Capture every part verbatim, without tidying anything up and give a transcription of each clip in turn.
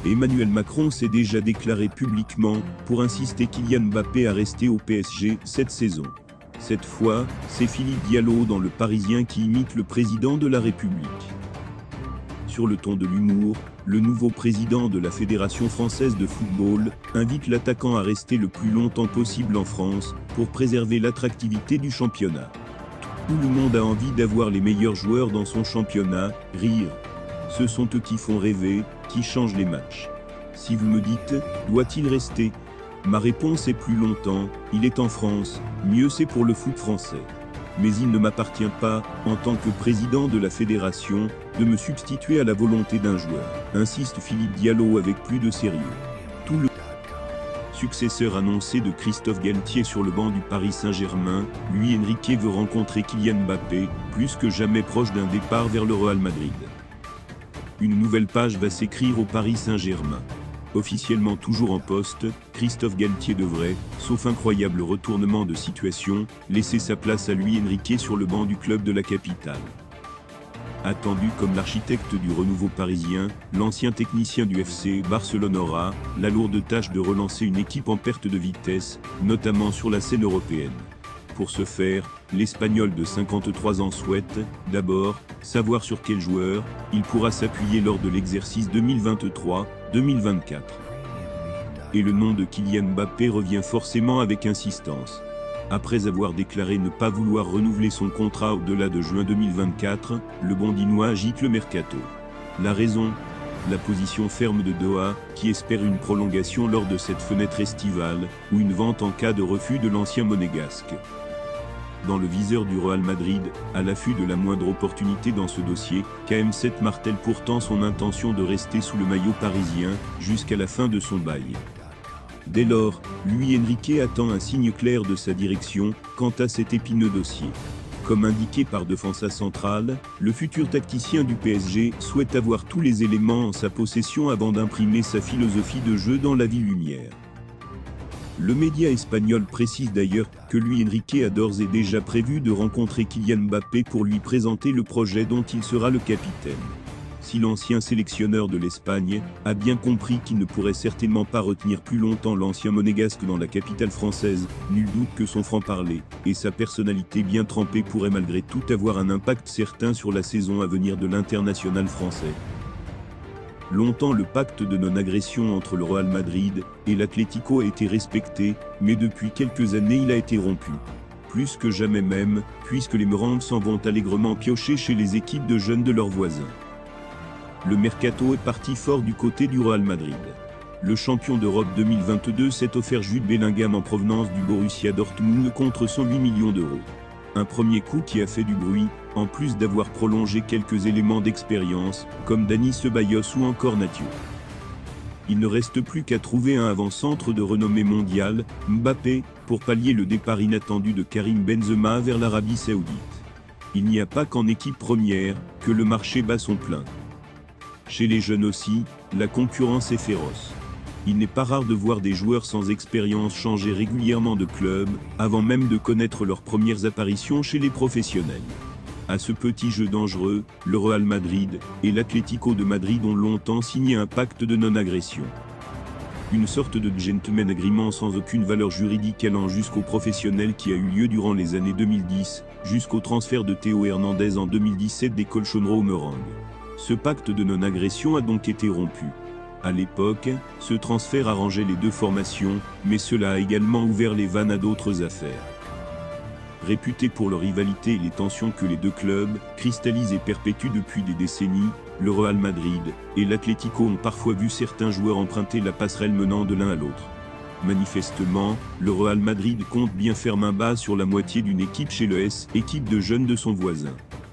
Emmanuel Macron s'est déjà déclaré publiquement pour insister Kylian Mbappé à rester au P S G cette saison. Cette fois, c'est Philippe Diallo dans Le Parisien qui imite le président de la République. Sur le ton de l'humour, le nouveau président de la Fédération française de football invite l'attaquant à rester le plus longtemps possible en France pour préserver l'attractivité du championnat. Tout le monde a envie d'avoir les meilleurs joueurs dans son championnat, rire. Ce sont eux qui font rêver, qui changent les matchs. Si vous me dites, doit-il rester? Ma réponse est plus longtemps, il est en France, mieux c'est pour le foot français. Mais il ne m'appartient pas, en tant que président de la fédération, de me substituer à la volonté d'un joueur, insiste Philippe Diallo avec plus de sérieux. Tout le successeur annoncé de Christophe Galtier sur le banc du Paris Saint-Germain, Luis Enrique veut rencontrer Kylian Mbappé, plus que jamais proche d'un départ vers le Real Madrid. Une nouvelle page va s'écrire au Paris Saint-Germain. Officiellement toujours en poste, Christophe Galtier devrait, sauf incroyable retournement de situation, laisser sa place à Luis Enrique sur le banc du club de la capitale. Attendu comme l'architecte du renouveau parisien, l'ancien technicien du F C Barcelone aura la lourde tâche de relancer une équipe en perte de vitesse, notamment sur la scène européenne. Pour ce faire, l'Espagnol de cinquante-trois ans souhaite, d'abord, savoir sur quel joueur il pourra s'appuyer lors de l'exercice deux mille vingt-trois deux mille vingt-quatre. Et le nom de Kylian Mbappé revient forcément avec insistance. Après avoir déclaré ne pas vouloir renouveler son contrat au-delà de juin deux mille vingt-quatre, le Bondinois agite le mercato. La raison? La position ferme de Doha, qui espère une prolongation lors de cette fenêtre estivale, ou une vente en cas de refus de l'ancien monégasque. Dans le viseur du Real Madrid, à l'affût de la moindre opportunité dans ce dossier, K M sept martèle pourtant son intention de rester sous le maillot parisien, jusqu'à la fin de son bail. Dès lors, Luis Enrique attend un signe clair de sa direction, quant à cet épineux dossier. Comme indiqué par Defensa Central, le futur tacticien du P S G souhaite avoir tous les éléments en sa possession avant d'imprimer sa philosophie de jeu dans la vie-lumière. Le média espagnol précise d'ailleurs que Luis Enrique a d'ores et déjà prévu de rencontrer Kylian Mbappé pour lui présenter le projet dont il sera le capitaine. Si l'ancien sélectionneur de l'Espagne a bien compris qu'il ne pourrait certainement pas retenir plus longtemps l'ancien monégasque dans la capitale française, nul doute que son franc-parler et sa personnalité bien trempée pourraient malgré tout avoir un impact certain sur la saison à venir de l'international français. Longtemps le pacte de non-agression entre le Real Madrid et l'Atlético a été respecté, mais depuis quelques années il a été rompu. Plus que jamais même, puisque les Merengues s'en vont allègrement piocher chez les équipes de jeunes de leurs voisins. Le mercato est parti fort du côté du Real Madrid. Le champion d'Europe deux mille vingt-deux s'est offert Jude Bellingham en provenance du Borussia Dortmund contre cent huit millions d'euros. Un premier coup qui a fait du bruit, en plus d'avoir prolongé quelques éléments d'expérience, comme Dani Ceballos ou encore Nacho. Il ne reste plus qu'à trouver un avant-centre de renommée mondiale, Mbappé, pour pallier le départ inattendu de Karim Benzema vers l'Arabie Saoudite. Il n'y a pas qu'en équipe première que le marché bat son plein. Chez les jeunes aussi, la concurrence est féroce. Il n'est pas rare de voir des joueurs sans expérience changer régulièrement de club, avant même de connaître leurs premières apparitions chez les professionnels. À ce petit jeu dangereux, le Real Madrid et l'Atlético de Madrid ont longtemps signé un pacte de non-agression. Une sorte de gentleman agreement sans aucune valeur juridique allant jusqu'au professionnel qui a eu lieu durant les années deux mille dix, jusqu'au transfert de Théo Hernandez en deux mille dix-sept des Colchonero aux Merengues. Ce pacte de non-agression a donc été rompu. À l'époque, ce transfert arrangeait les deux formations, mais cela a également ouvert les vannes à d'autres affaires. Réputés pour leur rivalité et les tensions que les deux clubs cristallisent et perpétuent depuis des décennies, le Real Madrid et l'Atlético ont parfois vu certains joueurs emprunter la passerelle menant de l'un à l'autre. Manifestement, le Real Madrid compte bien faire main basse sur la moitié d'une équipe chez le S, équipe de jeunes de son voisin.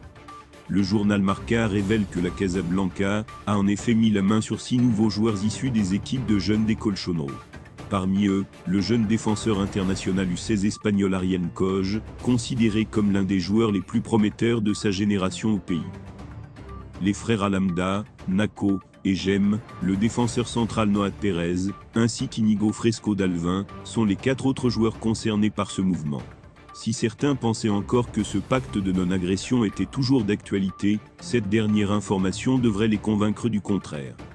Le journal Marca révèle que la Casablanca a en effet mis la main sur six nouveaux joueurs issus des équipes de jeunes des Colchonero. Parmi eux, le jeune défenseur international U seize espagnol Ariel Coj, considéré comme l'un des joueurs les plus prometteurs de sa génération au pays. Les frères Alamda, Naco et Gem, le défenseur central Noah Pérez, ainsi qu'Inigo Fresco d'Alvin, sont les quatre autres joueurs concernés par ce mouvement. Si certains pensaient encore que ce pacte de non-agression était toujours d'actualité, cette dernière information devrait les convaincre du contraire.